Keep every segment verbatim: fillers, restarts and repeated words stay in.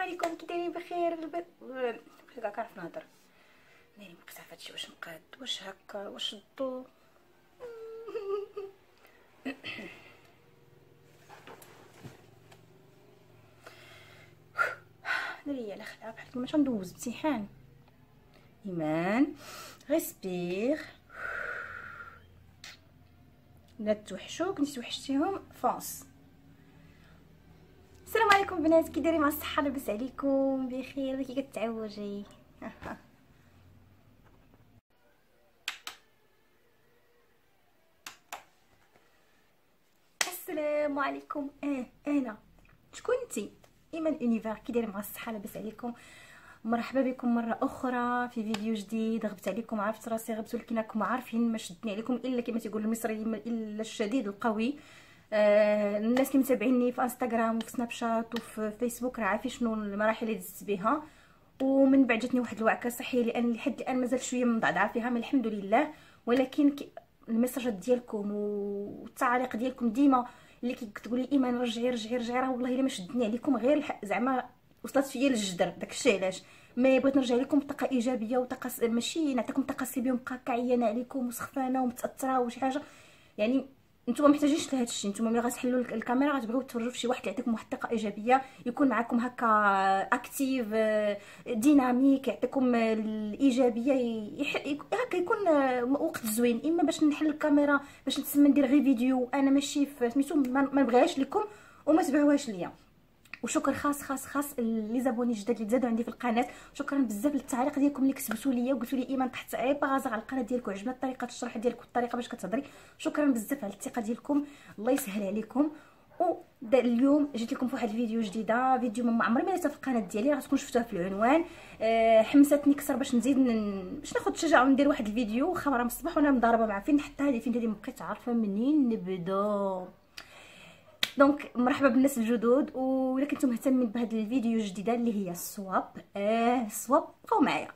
عليكم، كي دايرين بخير؟ ماشي كاع كنعرف نهضر. ماني مبقيت عارفه هادشي واش مقاد واش هكا واش الضو. دري على خلعه بحال كيما باش ندوز امتحان. ايمان ريسبير. لا توحشوك نتي توحشتيهم فونس. السلام عليكم بنات، كي دايرين؟ مع الصحه لاباس عليكم؟ بخير؟ كي كتعوجي؟ السلام عليكم. اه انا شكون انتي؟ ايمان اونيفير. كي دايرين؟ مع الصحه لاباس عليكم؟ مرحبا بكم مره اخرى في فيديو جديد. غبت عليكم، عرفت راسي غبت، ولكن راكم عارفين ما شدني عليكم الا كما تيقول المصريين الا الشديد القوي. آه الناس اللي متابعيني في انستغرام وفي سناب شات وفي فيسبوك راه عارفين شنو المراحل اللي دزت بها، ومن بعد جاتني واحد الوعكه صحيه لان لحد الان مازال شويه مضعضعه فيها، من الحمد لله. ولكن المساجات ديالكم والتعاليق ديالكم ديما اللي كتقول لي ايمان رجعي رجعي رجعي، راه والله الا ما شدني عليكم، غير زعما وصلت فيا للجدر. داكشي علاش ما بغيت نرجع لكم بطاقه ايجابيه وطاقه س... ماشي نعطيكم طاقه سلبيه ونبقى كعيانه عليكم وسخفانه ومتاثره وشي حاجه. يعني نتوما محتاجينش لهذا الشيء. نتوما ملي غتحلوا الكاميرا غتبغيو تفرجوا في شي واحد يعطيكم واحد الطاقه ايجابيه، يكون معكم هكا اكتيف ديناميك، يعطيكم الايجابيه، يح... هكا يكون وقت زوين. اما باش نحل الكاميرا باش نتسمى ندير غير فيديو انا ماشي سميتو ما نبغيهاش لكم وما تبعوهاش ليا. وشكر خاص خاص خاص لي زابوني جداد اللي تزادوا عندي في القناه. شكرا بزاف للتعاليق ديالكم اللي كتبتوا ليا وقلتوا لي ايمان تحت اي باغازه على القناه ديالك وعجبنا طريقه الشرح ديالك والطريقه باش كتهضري. شكرا بزاف على الثقه ديالكم، الله يسهل عليكم. و اليوم جيت لكم في واحد الفيديو جديده، فيديو ما عمري ما درتها في القناه ديالي، غتكون شفتوها في العنوان. أه حمستني كثر باش نزيد باش ناخذ الشجاعه وندير واحد الفيديو. خبره من الصباح وانا مضاربه مع فين نحط هذه فين هذه، ما بقيت عارفه منين نبدا. دونك مرحبا بالناس الجدد، ولا كنتم مهتمين بهذا الفيديو الجديده اللي هي الصواب. اه الصواب بقاو معايا.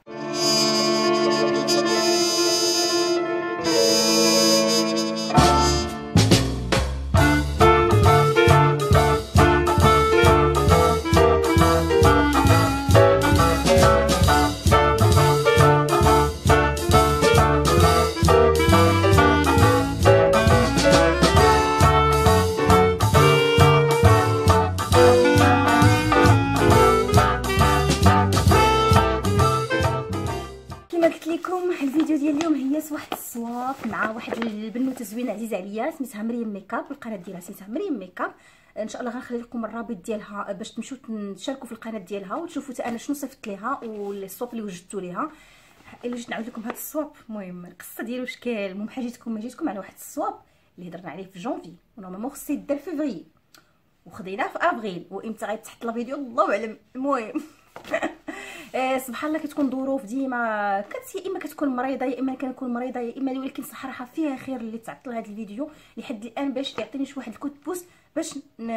الفيديو ديال اليوم هي واحد الصواب مع واحد البنوته زوينه عزيزه عليا، سميتها مريم ميكاب. القناه ديالها سميتها مريم ميكاب. ان شاء الله غنخلي لكم الرابط ديالها باش تمشيو تشاركوا في القناه ديالها وتشوفوا حتى انا شنو صيفط ليها والصواب اللي وجدتو ليها. الا جيت نعاود لكم هذا الصواب، المهم القصه ديالو شكال. المهم حاجتكم ما جيتكم على واحد الصواب اللي هضرنا عليه في جونفي، ونورمالمون خصو يدار في فغي وخديناه في افريل، وامتى غيتحط لا فيديو الله اعلم. المهم آه سبحان الله كتكون ظروف ديما كت يا اما كتكون مريضه يا اما كنكون مريضه يا اما، ولكن صراحه فيها خير اللي تعطل هذا الفيديو لحد الان باش يعطيني شي واحد الكود بوس باش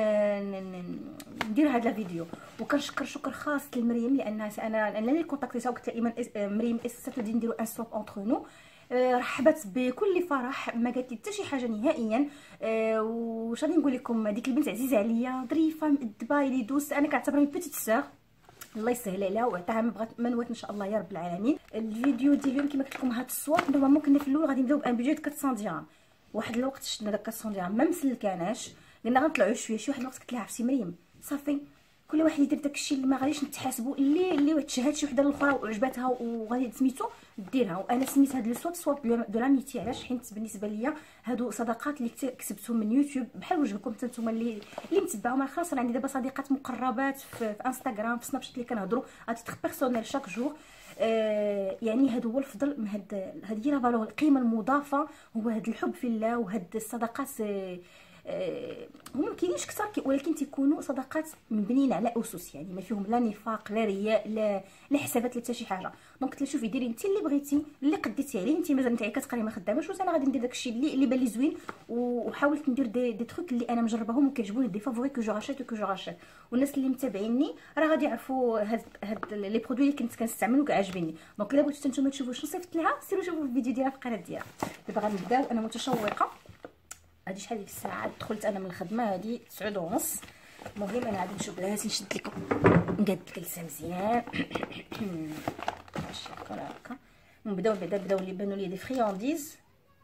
ندير هذا الفيديو. وكنشكر شكر خاص لمريم لانها انا انا اللي كونتاكتيتها وقلت لها ايمان مريم استاتو نديرو ان ستوب اونتر نو. رحبت بكل فرح، ما قالت لي حتى شي حاجه نهائيا. أه واش غادي نقول لكم، ديك البنت عزيزه عليا، ظريفه مؤدبه اللي دوس، انا كنعتبرها بيتيت سور، الله يسهل عليها ويعطيها ما بغات ما نوات ان شاء الله يا رب العالمين. الفيديو ديال اليوم كما قلت لكم هاد الصواب نورمالمون كنا في الاول غادي نبداو بان بيجي أربعمية درهم. واحد الوقت شدنا داك أربعمية درهم ما مسلكاناش، قلنا غنطلعوا شويه شي. واحد الوقت قلت لها عرفتي مريم صافي كل واحد يدير داكشي اللي ما غاديش نتحاسبوا، اللي اللي تشهد شي وحده الاخرى وعجباتها وغادي سميتو ديرها. وانا سميت هذا الصواب صواب دو لاميتي. علاش؟ حيت بالنسبه ليا هادو صداقات اللي كسبتهم من يوتيوب بحال وجهكم حتى نتوما اللي اللي متبعوا. خلاص انا عندي دابا صديقات مقربات في, في انستغرام في سناب شات اللي كنهضروا ا تيتر بيرسونيل شاك جور. آه يعني هذا هو الفضل من هاد هذه لا فالور، القيمه المضافه هو هاد الحب في الله وهاد الصداقات. آه أه هما مكاينينش كثر ولكن تيكونوا صداقات مبنيين على اسس، يعني ما فيهم لا نفاق لا رياء لا لا حسابات لا حتى شي حاجه. دونك قلت لها شوفي ديري انت اللي بغيتي اللي قديتي عليه، انت مازال نتاعي كتقري ما خداماش، وانا غادي ندير داكشي اللي اللي بان لي زوين. وحاولت ندير دي, دي تروك اللي انا مجرباهم وكيعجبوني، دي فافوري كو جو راشيت كو جو راشيت. والناس اللي متابعيني راه غادي يعرفوا هاد هاد لي برودوي اللي كنت كنستعمل وكيعجبني. دونك الا بغيتو نتوما تشوفوا شنو صيفط لها سيروا شوفوا الفيديو ديالها في القناه ديالها. دابا غنبداو، انا متشوقه. هادي شحال ديك الساعه دخلت انا من الخدمه، هادي تسعود ونص. المهم انا غادي نشوف بلاتي نشد لكم نقاد الكلسه مزيان ماشي هكا هكا. نبداو بعدا بداو لي بانوا لي دي فريانديز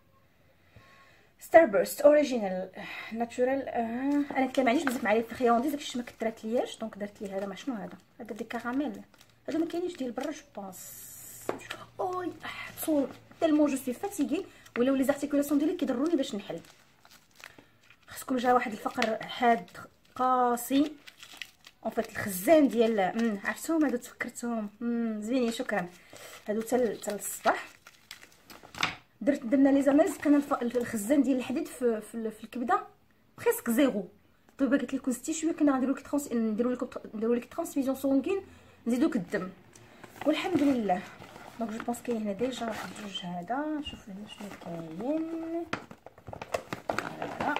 ستاربرست اوريجينال ناتشورال. آه. انا كان معليش بزاف مع لي فريانديز داكشي ما كثرات لياش دونك درت لي هذا. مع شنو هذا؟ هذا دي كراميل. هذا ما كاينينش ديال برا جو بونس. اوي تصور تالمون جو سوي فاتيغي ولاو لي زارتيكولاسيون ديالي كيضروني باش نحل. خصكم جا واحد الفقر حاد قاسي اون فيت الخزان ديال امم عرفتهم هادو تفكرتهم امم زوينين شكرا. هادو حتى حتى الصباح درت درنا لي زاناليز لقينا الخزان ديال الحديد في في, في الكبده بريسك زيرو. طيب قالت لي كون ستي شويه كنا غنديروا لك ترانس نديروا لك نديروا لك ترانسميسيون سونغين نزيدوك الدم والحمد لله. دونك جو بونس كاين هنا ديجا واحد جوج. هذا شوف هنا شنو كاين. فوالا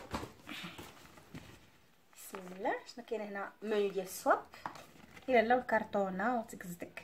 بسم الله. شنو كاين هنا؟ منيو ديال السواب. الا لا الكرتونه وتكزدك.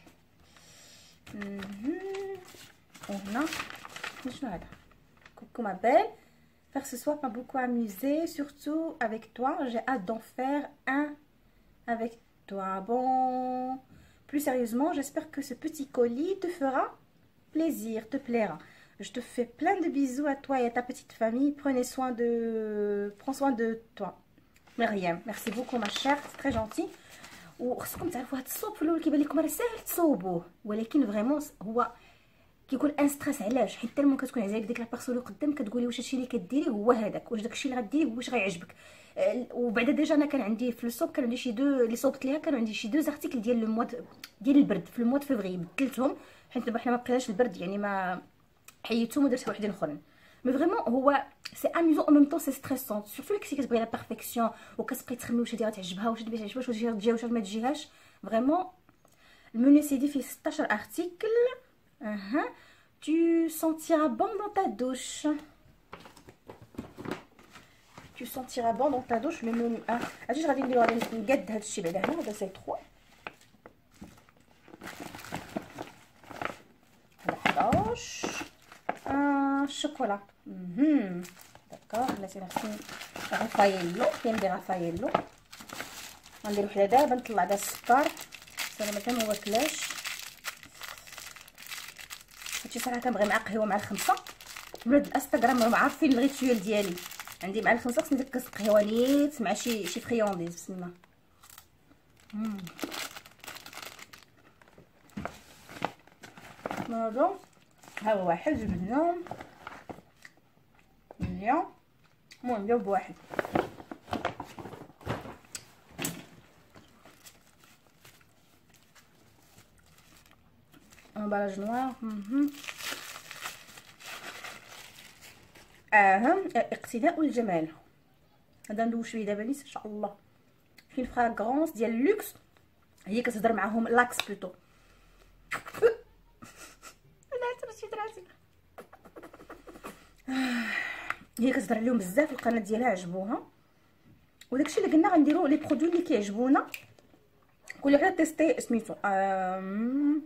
وهنا شنو هذا؟ coucou ma belle, faire ce soir m'a beaucoup amusé, surtout avec toi, j'ai hâte d'en faire un avec toi. Bon, plus sérieusement, j'espère que ce petit colis te fera plaisir, te plaira. Je te fais plein de bisous à toi et à ta petite famille. Prenez soin de prends soin de toi. Myriam, merci beaucoup ma chère, c'est très gentil. وخصكم تعرفوا هاد الصوب في الاول كيبان لكم راه ساهل تصوبوه ولكن فريمون هو كيكون ان ستريس. علاش؟ حيت تالمون كتكون عزيزك ديك لا بيرسون اللي قدام كتقولي واش هادشي اللي كديري هو هذاك، واش داكشي اللي غديري واش غيعجبك. وبعدا ديجا انا كان عندي في الصوب كان عندي شي دو اللي صوبت ليها كانوا عندي شي دو زارتيكل ديال لو موا ديال البرد في الموا فيفري بدلتهم حيت دابا حنا ما بقيناش البرد يعني ما حيدتهم ودرت وحدين اخرين. مي فريمون هو سي اميزون او ميم طون سي ستريسون سورتو كي كتبغي لا بيرفيكسيون وكتبقاي تخمي واش هادي غتعجبها واش هادي ما تعجبهاش واش هادي تجي واش ما تجيهاش. فريمون المنيو سيدي فيه ستاشر ارتيكل. اها tu sentiras bon dans ta douche. tu sentiras bon dans ta douche. le menu اه عرفتي غادي نديرو غادي نقاد هادشي بعدا هنا. هذا سي ثلاثة هذا حداش اه الشوكولا. اها داكوغ بلاتي نغسل رافاييلو. كاين دي رافاييلو غندير وحده دابا نطلع داك السكر انا مازال ما واكلاش. هادشي صراحه كنبغي مع قهوه مع الخمسه. ولاد الانستغرام راهم عارفين الريتويال ديالي. عندي مع الخمسه خصني داك كاس قهوه نيت مع شي شي فريانديز. بسم الله. هذا ها هو واحد جوج منهم مليون. المهم نديرو بواحد. امبالاج نوار. اهم اقتداء الجمال. هذا ندوش فيه دابا نيت ان شاء الله. فين فراغونس ديال لوكس هي كتهضر معاهم لاكس بلوتو. انا ترشي دراسي هي كتهضر عليهم بزاف. القناه ديالها عجبوها وداكشي اللي قلنا غنديروا لي برودوي اللي كيعجبونا كل وحده تيستي سميتو. امم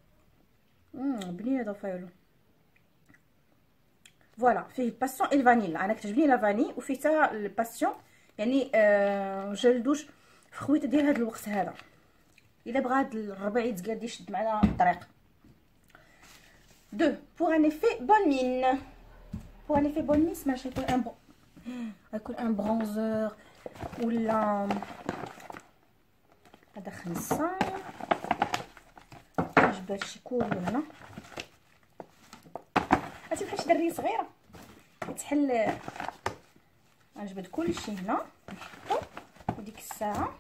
بنينه دافايلو. فوالا فيه باسيون اي الفانيلا. انا كتعجبني لا فاني وفيه حتى الباسيون يعني آه جل دوش في خويته ديال هذا الوقت هذا. الا بغى هاد الربع يتقاد يشد معنا الطريق. دو بور ان افي بون مين. بور ان افي بون مين سمعت يكون ان بون يكون ان برونزور ولا هذا خمسة. جبت هادشي كله هنا. عرفتي بحال شي دريه صغيره كتحل. غنجبد كلشي هنا نحطو وديك الساعه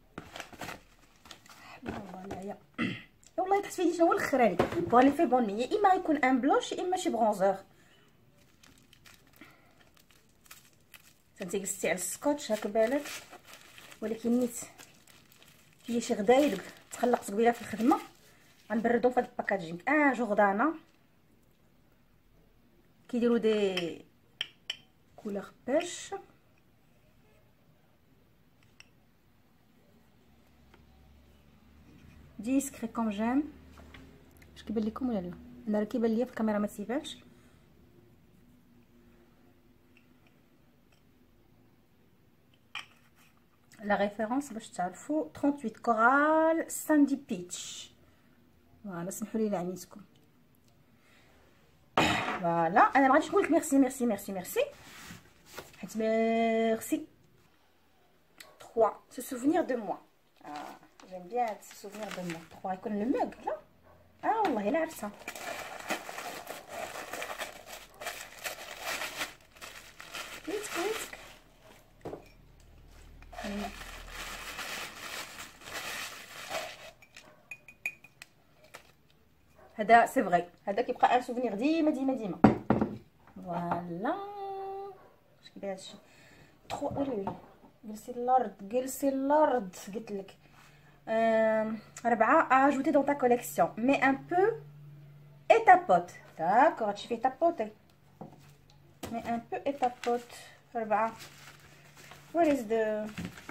حبيبي والله والله تحت فيدي شنو هو الاخراني. بغاني في بون مي يا اما غيكون ان بلوش يا اما شي برونزور. فهمتي قلتي على السكوتش هاك بالك ولكن نيت هي شي غدايد تخلقت قبيله في الخدمه غنبردهم في هاد الباكاجينغ. اه جوردانا كيديروا دي كولور بيش. ديسكري كوم جيم. واش كيبان لكم ولا لا؟ انا راه كيبان ليا في الكاميرا ما تيبانش. لا ريفيرونس باش تعرفوا ثمانية وثلاثين كورال ساندي بيتش. فوالا سمحوا لي لعينيتكم. فوالا انا ما غاديش نقول لك ميرسي ميرسي ميرسي ميرسي حيت ميرسي trois se souvenir de moi. اه j'aime bien se souvenir de moi. trois يكون لو موغ. لا اه والله الا عرفتها. ويتك ويتك هذا سي فغي، هذا كيبقى ان سوفونير ديما ديما ديما. فوالا اش كيدير هادشي تخو. ويلي ويلي جلسي الارض جلسي الارض قلت لك. ربعه اجوتي دون تا كوليكسيون مي ان بو اي تابوت. داكور هادشي فيه تابوتي مي ان بو اي تابوت. ربعه وير از ذا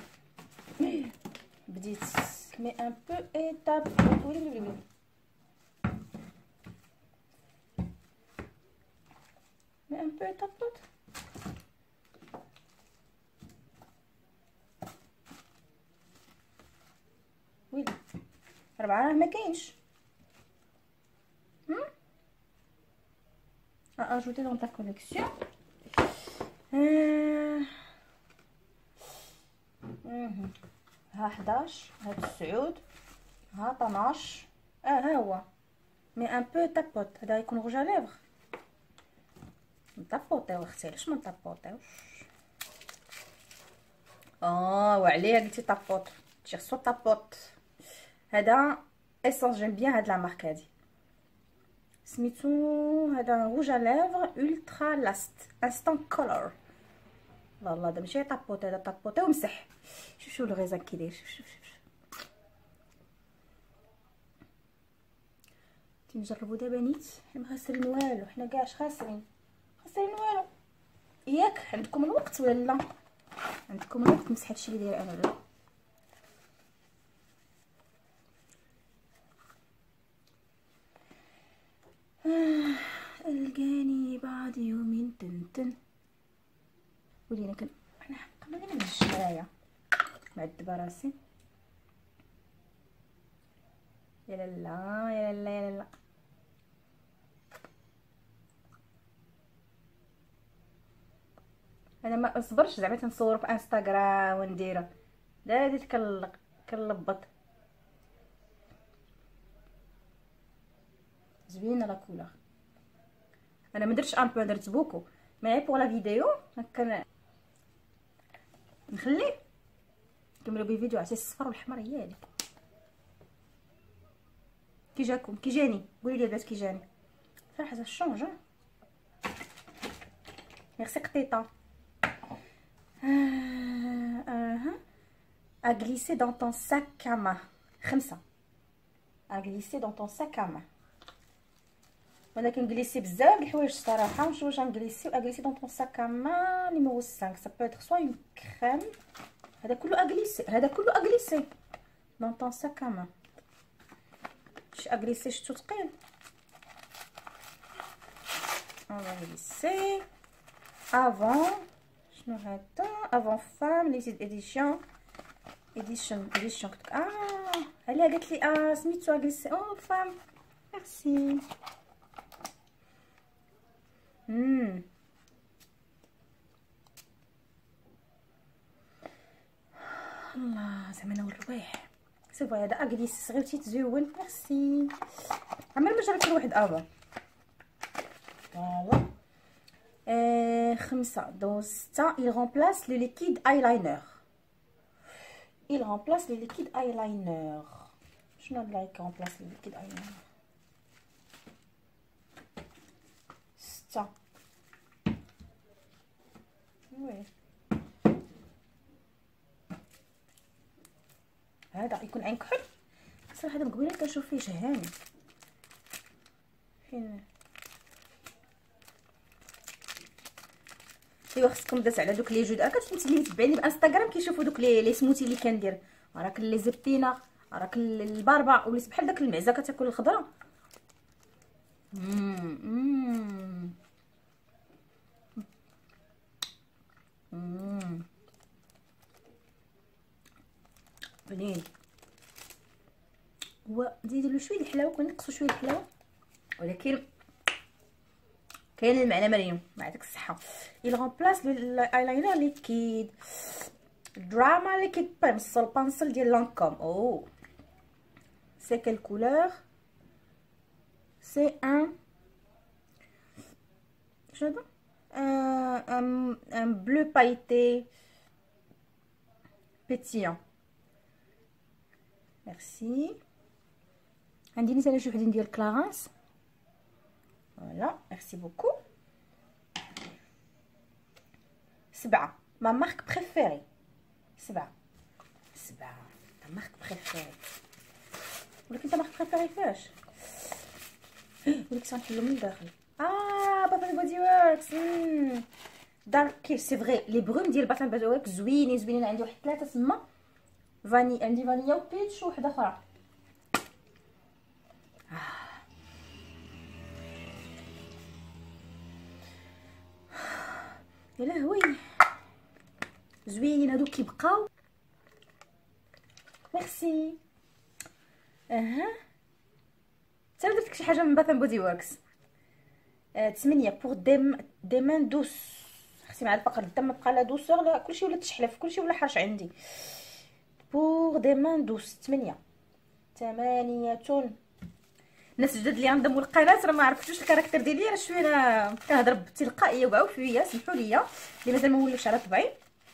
بديت مي ان بو اي تابوت. ويلي ويلي ويلي مي ان بو اي تابوت. ويلي ربعة ما كاينش. هم ا اجوتي دون تا كوليكسيون. ها حداش، ها تسعود، ها طناش. اه ها هو مي ان بو تابوت. هذا يكون روج ليفغ. نطابوطيو اختي، علاش ما نطابوطيوش؟ اه وعليه قلتي طابوط تي خصو طابوط. هذا اسونس جيم بيان هاد لا مارك هادي سميتو. هذا روج ليفغ الترا لاست انستان كولور. لا لا هذا ماشي طابوط، هذا طابوطي ومسح. شوف شوف الغيزان كي داير. شوف شوف شوف تنجربوا دابا نيت. حنا ما خاسرين والو، حنا كاع خاسرين خاسرين والو. ياك عندكم الوقت ولا لا؟ عندكم الوقت نمسح هادشي اللي داير انا ولا؟ آه القاني بعد يومين تنتن. ولينا كن انا حقا ماني من الشرايه معذبه راسي. يا لالا يا لالا يا لالا. انا ما اصبرش زعما تنصور في انستغرام ونديرها. لا بديت كنلق كنلبط. زوينه لا كولور. انا ما درتش ان بو، درت بوكو مي بور لا فيديو هكا نخلي نكملوا بي فيديو. عرفتي الصفر والحمر هي هذيك. كي جاكم كي جاني قولي لي البنات كي جاني. صراحه شونج. ميرسي قطيطه. اه اه à glisser dans ton sac à main. خمسة à glisser dans ton sac à main. وانا كنجليسي بزاف الحوايج الصراحه. واش واش غنجليسي à glisser dans ton sac à main numéro cinq. ça peut être soit une crème. هذا كله à glisser. هذا كله à glisser dans ton sac à main. شي à glisser شتو ثقيل. on va glisser avant. شنو هذا؟ avant femme les éditions édition édition. اه عليها قالت لي اه سميتو غليسي او فام. ميرسي. امم الله زعما انا والرواح سي فوا. هذا اغليس صغير تيتزون. ميرسي. عمر ما جربت واحد افا. فوالا آه خمسة دو ستة. il remplace le liquide eyeliner. il remplace le liquide eyeliner. شنو اللي remplace le liquide eyeliner؟ ستة. وي هذا يكون عين كحل. صراحه هذا من قبيله كنشوف فيه شهاني. فين ايوا خصكم داز على دوك لي جود. راه كتفهمتي اللي متبعيني بانستغرام كيشوفوا دوك لي لي سموتي اللي كندير. راك لي زبينه راك الباربه وليت بحال داك المعزه كتاكل الخضره. امم امم بنين. هو نزيد له شويه الحلاوه، كنقصوا شويه الحلاوه، ولكن كاين المعنى مريم ما عندك الصحه. il remplace l'eyeliner liquide drama liquid pencil pencil ديال لانكوم. او c'est quelle couleur? c'est un je sais un, un un bleu pailleté pétillant. merci. عندي نيت انا شي وحدين ديال كلارنس. فوالا ميرسي بوكو. سبعة ما مارك بريفيري. سبعة سبعة ما مارك بريفيري. ولكن انت مارك بريفيري فاش؟ ولكن سنحلو من الداخل. اه باتن بودي وركس. دارك سي فغي لي بروم ديال باتن بودي وركس زوينين زوينين. عندي واحد ثلاثه تما فاني، عندي فانيلا وبيتش وواحده اخرى. يا لهوي زوينين هادو كيبقاو. ميرسي. اها حتى درت لك شي حاجه من باتن بودي وركس. آه ثمانية بور ديم ديمان دوس. اختي مع الفقر الدم بقى لا دوسور لا كلشي ولا تشحلف، كلشي ولا حاش عندي. بور ديمان دوس ثمانية ثمانية. الناس الجداد اللي عندهم القناه راه ما عرفتوش الكاركتر ديالي، راه شويه انا كنهضر بتلقائيه وعفويه، سمحوا لي اللي مازال ما ولفش على طبعي.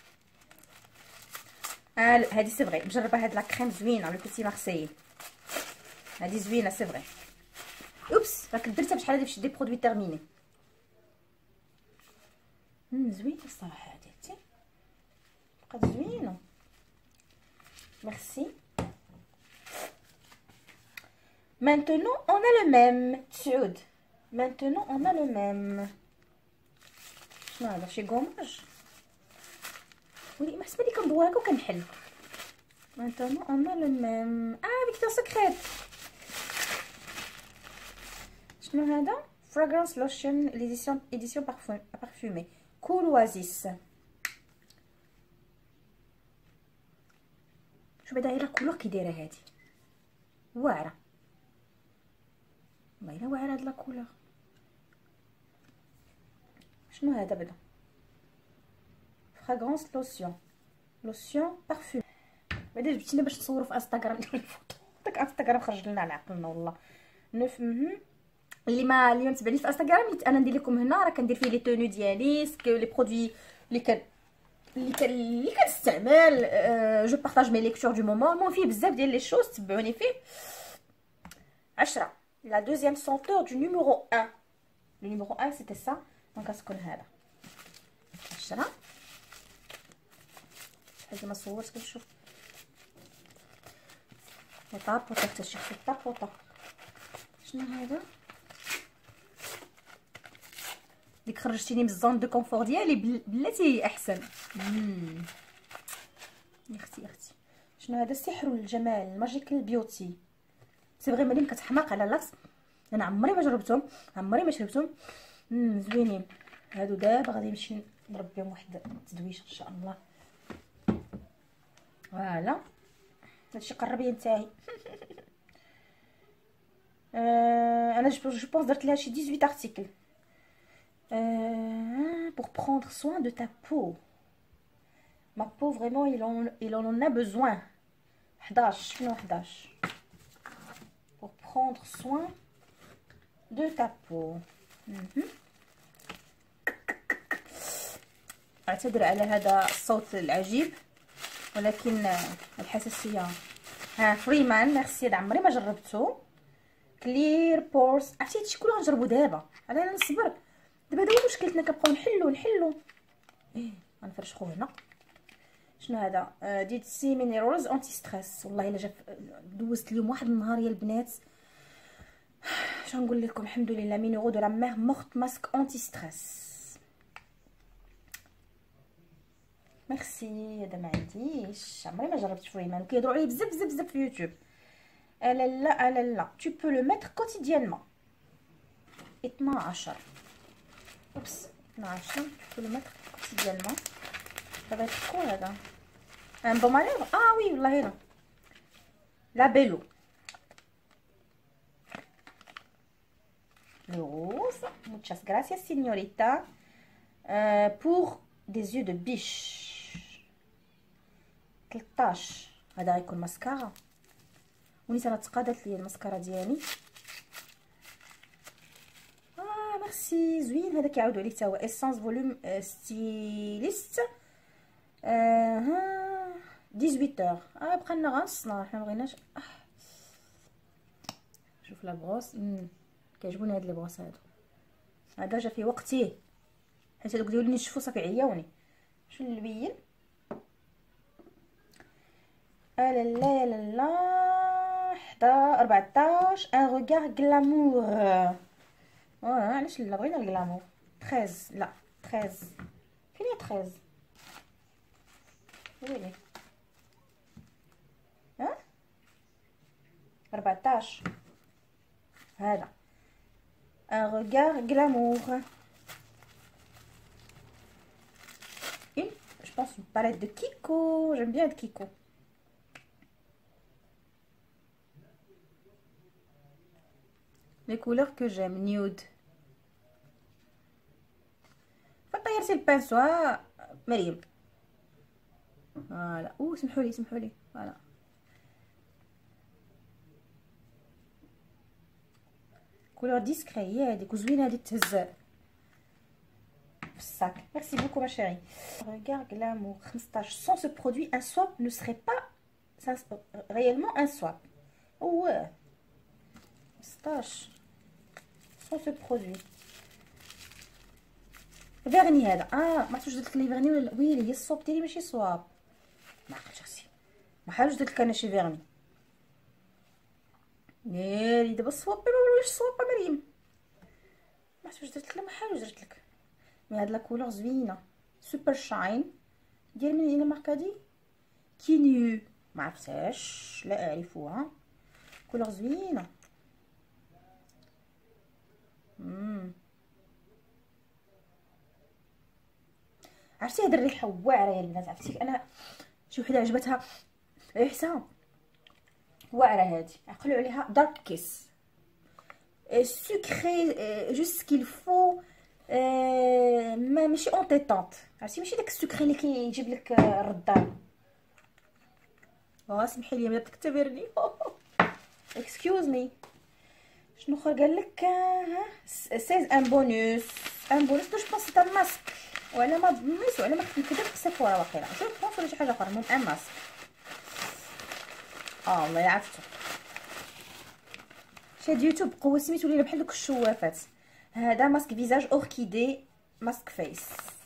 اه هادي سي فغي مجربه هاد لا كريم زوينه لو بيتي مارسيي. هادي زوينه سي فغي. اوبس راك درتها بشحال هادي فشي دي برودوي تيرميني. امم زوينه الصراحه هادي حتى بقات زوينه. ميرسي. Maintenant on a le même. تسعود. Maintenant on a le même. شنو هذا شي كوماج؟ ولي ما حسبالي كندور هكا وكنحل. Maintenant on a le même. اه فيكتور سكريت. شنو هذا؟ fragrance lotion l'édition édition parfum parfumée cool oasis. شوف بعدا غير الكولور كي دايره هادي واعره. والله الا واعره هاد لاكولور. شنو هذا بعدا؟ فراغونس لوسيون لوسيون بارفوم. بعدا جبتينا باش نصوروا في انستغرام نديرو الفوطو. داك انستغرام خرج لنا على عقلنا والله. نوف اللي ما اللي ما متبعنيش في انستغرام انا ندير لكم هنا راه كندير فيه لي تونو ديالي سكو لي برودوي اللي كان اللي كان اللي كنستعمل. أه جو بارطاج مي ليكتور دو مومون. المهم فيه بزاف ديال لي شوز تبعوني فيه. عشرة. La deuxième senteur du numéro un. Le numéro un c'était ça. Donc غتكون هذا عشرة. حاجه ما صورتش كنشوف طابوطه حتى شي خيط طابوطه. شنو هذا؟ ديك خرجتيني من الزون دو كونفور ديالي بلاتي احسن. امم يا اختي يا اختي شنو هذا؟ السحر والجمال ماجيكال بيوتي. سي فغي مريم كتحماق على لاكس. انا عمري ما جربتهم عمري ما شربتهم. امم زوينين هادو. دابا غادي نمشي نضرب بهم واحد التدويشه ان شاء الله. فوالا هادشي قرب ينتهي. euh, انا جو بونس درت لها شي dix-huit ارتيكل. euh, pour prendre soin de ta peau. ma peau vraiment il en il en a besoin. حداش شنو حداش pour prendre soin de ta peau. اعتذر على هذا الصوت العجيب ولكن الحساسيه. ها فريمان ميرسي. هذا عمري ما جربته. كلير بورس. عرفتي هادشي كله غنجربو دابا. على انا نصبر دابا. هذا هو مشكلتنا كنبقاو نحلو نحلو. ايه غنفرشخو هنا. شنو هذا؟ ديت سي مينيرالز اونتي ستريس. والله الا جا دوزت اليوم واحد النهار يا البنات اش غنقول لكم. الحمد لله مينيرو دو لا مير مورت ماسك اونتي ستريس. ميرسي. هذا ما عنديش عمري ما جربت فريمان. كيهضروا عليه بزاف بزاف بزاف في يوتيوب. الا لا الا لا tu peux le mettre quotidiennement. اثنا عشر. اوبس اثنا عشر tu peux le mettre quotidiennement. هذا شكون هذا؟ ان بوم على اه وي والله هنا لابيلو le rose. Muchas gracias señorita. euh, pour des yeux de biche. ثلاثطاش. هذا غيكون ماسكارا. ونيت انا تقادت لي الماسكارا ديالي. اه ميرسي زوين. هذا كيعاودوا عليه حتى هو اسانس فوليوم ستيليست. اه ها ثمانية عشر. اه بقى لنا غير نص نهار، حنا مبغيناش. آه. شوف لا بروس. مم. كيعجبوني هاد لي بروس هادو. هذا جا في وقته، حيت هادوك ديالي نشفو صافي عياوني. شنو اللي بين؟ اه لا لا لا لا حدا أربعطاش. ان روغار غلامور. اه علاش لا بغينا الغلامور. تريز. لا تريز. فين هي تريز؟ ويلي ها أربعطاش. هذا un regard glamour. Une, je pense une palette de Kiko. J'aime bien de Kiko. Les couleurs que j'aime, nude. فطيرتي البانسو مريم. فوالا. او سمحوا لي سمحوا لي. فوالا. كولور ديسكري هي هذيك وزوينه هذه تهز في الصاك. ميرسي بوكو ما شيري. Regard glamour خمسطاش. Sans ce produit un swap ne serait pas ça, réellement un swap. Ouais. خمسطاش. Sans ce produit. فيرني هذا. اه ما عرفتش درت لك لي فيرني ولا ويلي هي الصوب ديالي ماشي صواب. ما عرفتش اختي. ما حالوش درت لك انا شي فيرني. ناري دابا الصواب ما ولاش صواب مريم. ما عرفتش درت لك. لا ما حالوش درت لك. مي هاد لا كولور زوينه. سوبر شاين. ديال من هنا ماركه دي كينيو. ما عرفتهاش لا اعرفها. كولور زوينه. امم عرفتي هاد الريحه واعره يا البنات. عرفتي انا شي وحده عجبتها ريحتها واعره. هادي عقلوا عليها دارك كيس سكري جوست كيل فو. ما ماشي اونتيطونط. عرفتي ماشي داك السكري اللي كيجيب لك الردان. وا سمحي لي بدات تكتبرني. اكسكيوز مي. شنو اخر قال لك؟ ها سيز ان بونوس. ان بونوس جو بونس سي ان ماسك. وعلى ما ضميت وعلى ما كنت نكذب في سيفورا واقيلا. جو بونس ولا شي حاجه اخرى. المهم ان ماسك. اه والله عرفتو. شاد يوتيوب قوه سميتو لينا بحال دوك الشوافات. هذا ماسك فيزاج اوركيدي ماسك فيس.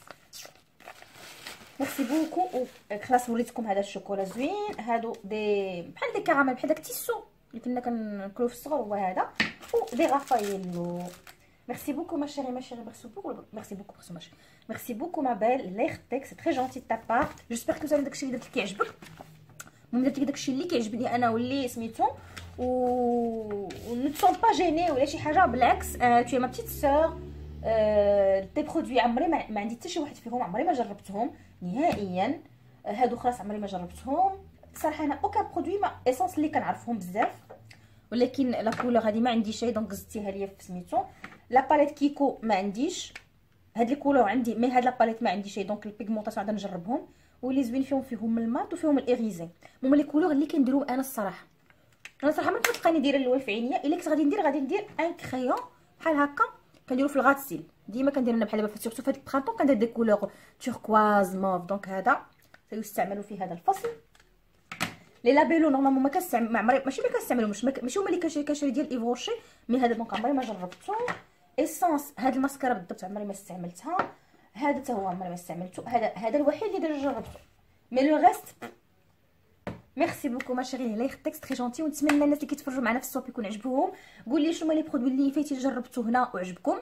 ميرسي بوكو. خلاص وريتكم هذا الشوكولا زوين. هادو دي بحال دي كراميل بحال داك تيسو اللي كنا كناكلو في الصغر. هو هذا و دي رافاييلو. ميرسي بوكو ما شيري ما شيري. ميرسي بوكو. ميرسي بوكو بخصو ماشي. ميرسي بوكو ما بال. الله يخطيك سي تري جونتي دو تا بار. جيسبر كو زعما داكشي اللي درت لك كيعجبك. المهم درت لك داكشي اللي كيعجبني انا واللي سميتو و ne te sens pas gênée ولا شي حاجه. بالعكس tu es ma petite sœur. دي برودوي عمري ما, ما عندي حتى شي واحد فيهم عمري ما جربتهم نهائيا. هادو خلاص عمري ما جربتهم صراحه. انا اوكا برودوي ما اسونس اللي كنعرفهم بزاف، ولكن لا كولور هذه ما عندي شي دونك زدتيها ليا في سميتو. لا باليت كيكو ما عنديش. هاد لي كولور عندي مي هاد لا باليت ما عندي شي دونك البيغمونطاسيون غادي نجربهم. واللي زوين فيهم فيهم المات وفيهم الاغيزي. هما لي كولور اللي كنديرهم انا الصراحه. انا صراحه ما كنتلقاني ندير اللون في عينيا. الا كنت غادي ندير غادي ندير ان كريون بحال هكا كنديرو في الغاتسيل. ديما كندير انا بحال دابا سورتو في هاد البرانطون كندير دي كولور توركواز موف. دونك هذا سيستعمل في هذا الفصل. لي لابيلو نورمالمون ما كنستعمل ما عمري ماشي ما كنستعملهمش. ماشي هما اللي كنشري كنشري ديال ايفورشي مي هذا دونك عمري ما جربته. اسونس هاد الماسكارا بالضبط عمري ما استعملتها. هذا حتى هو عمري ما استعملته. هذا هذا الوحيد اللي جربته مي لو ريست. ميرسي بوكو ما شيري. الله يخطيك تري جونتي. ونتمنى الناس اللي كيتفرجوا معنا في السوق يكون عجبهم. قول لي شنو هما لي برودوي اللي فايتي جربتو هنا وعجبكم.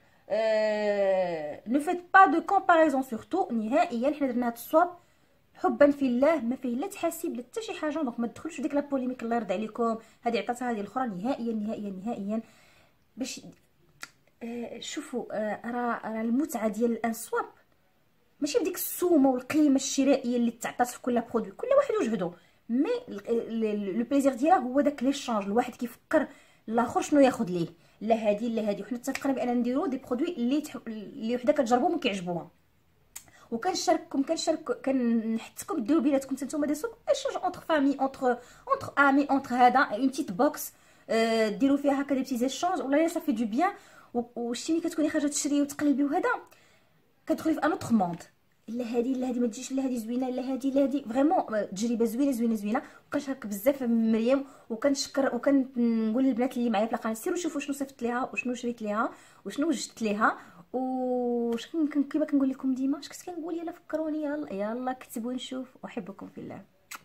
نو فيت با دو كومباريزون سورتو نهائيا. حنا درنا هاد السواب حبا في الله ما فيه لا تحاسيب لا حتى شي حاجه. دونك ما تدخلوش في ديك لا بوليميك الله يرضي عليكم. هذه عطاتها هذه الاخرى نهائيا نهائيا نهائيا. باش آه شوفوا آه راه راه المتعه ديال الان سواب ماشي بديك السومه والقيمه الشرائيه اللي تعطات في كل برودوي. كل واحد وجهدو. مي لو بليزير ديالها هو داك لي شونج، الواحد كيفكر الاخر شنو ياخذ ليه، لا هادي لا هادي، وحنا اتفقنا بان نديرو دي برودوي اللي تح... اللي وحده كتجربوهم وكيعجبوها، وكنشارككم كنشارك كنحثكم ديروا بيناتكم نتوما دي سوق ايشونج اونتر فامي اونتر اونتر امي اونتر هذا اون بتيت بوكس، ديروا فيها هكا دي بتي ايشونج والله صافي دو بيان. وشتي ملي كتكوني خارجه تشري وتقلبي وهذا كتدخلي في ان اوتر موند، لا هادي لا هادي ما تجيش، لا هادي زوينه لا هادي لا هادي، فريمون تجربه زوينه زوينه زوينه. وكنشارك بزاف مريم، وكنشكر وكنقول للبنات اللي معايا في القناه سيروا شوفوا شنو صيفط ليها وشنو شريت ليها وشنو وجدت ليها. وش كيما كنقول لكم ديما، اش كنت كنقول؟ يلا فكروني، يلا يلا كتبوا نشوف. احبكم في الله.